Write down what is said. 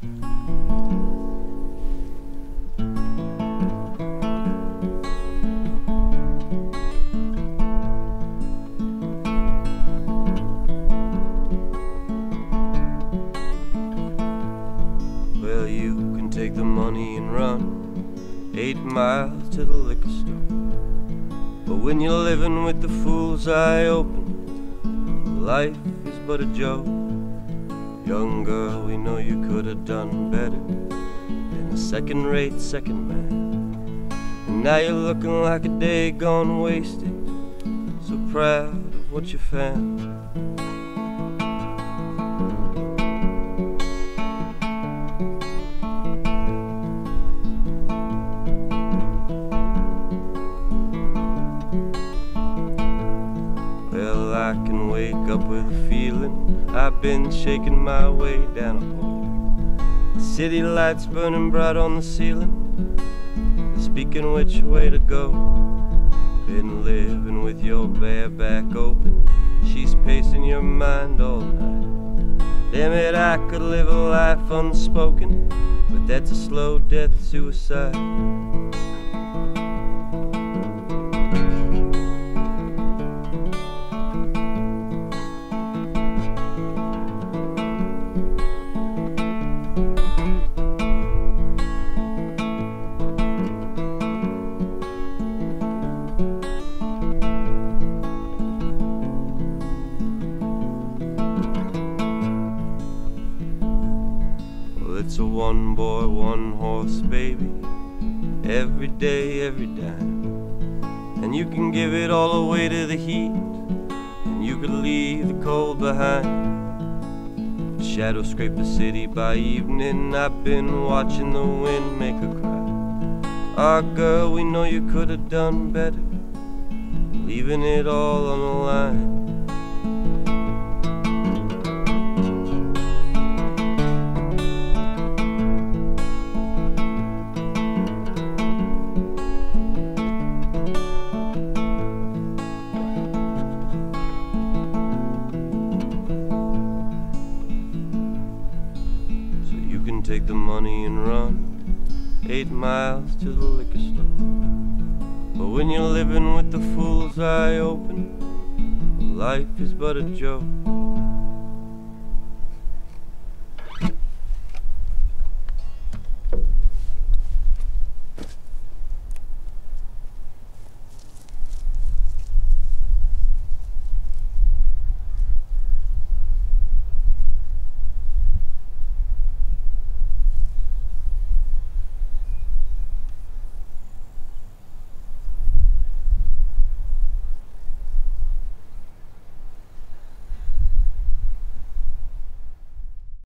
Well, you can take the money and run 8 miles to the liquor store, but when you're living with the fool's eye open, life is but a joke. Young girl, we know you could have done better than a second-rate second man, and now you're looking like a day gone wasted, so proud of what you found. Well, I can wake up with a feeling I've been shaking my way down a hole. The city lights burning bright on the ceiling, speaking which way to go. Been living with your bare back open, she's pacing your mind all night. Damn it, I could live a life unspoken, but that's a slow death suicide. It's a one boy, one horse baby, every day, every dime. And you can give it all away to the heat, and you could leave the cold behind. The shadows scrape the city by evening, I've been watching the wind make her cry. Ah, girl, we know you could have done better, leaving it all on the line. You can take the money and run 8 miles to the liquor store, but when you're living with the fool's eye open, life is but a joke.